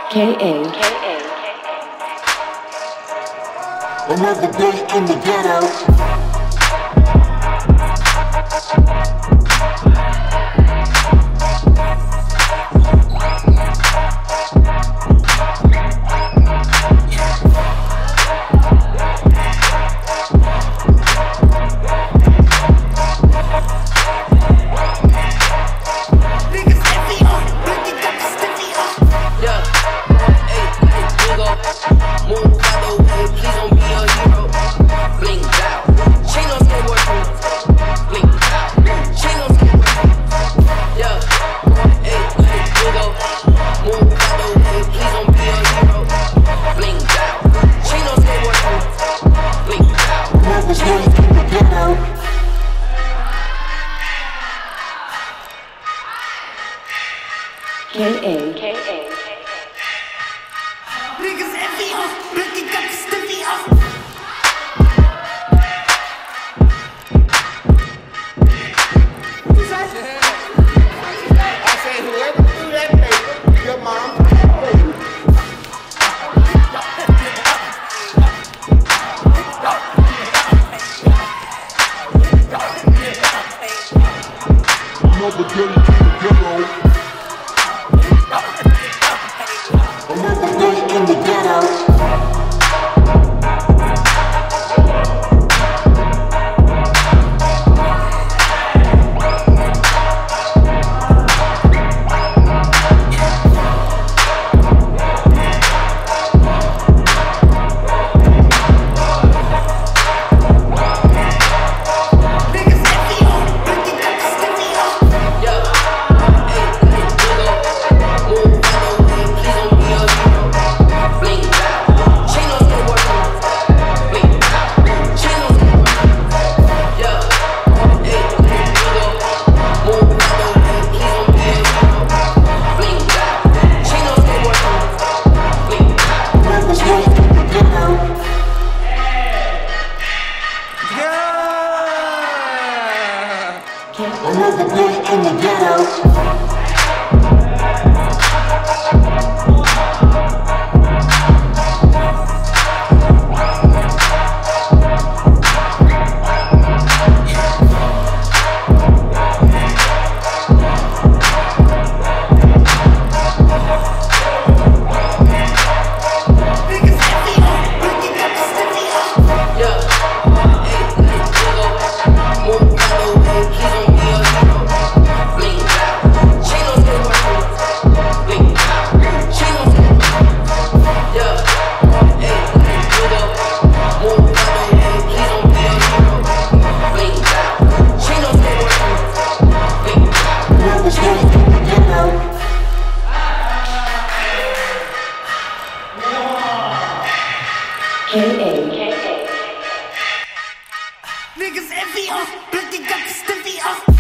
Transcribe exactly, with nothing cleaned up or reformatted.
K A. Another day in the ghetto. K A. K A. Niggas heavy off, Ricky got the stiffy off. I say whoever threw that paper, your mom. Another day in the ghetto. Another day in the ghetto. Another day in the ghetto. K A. Niggas heavy off, Ricky got the stiffy off.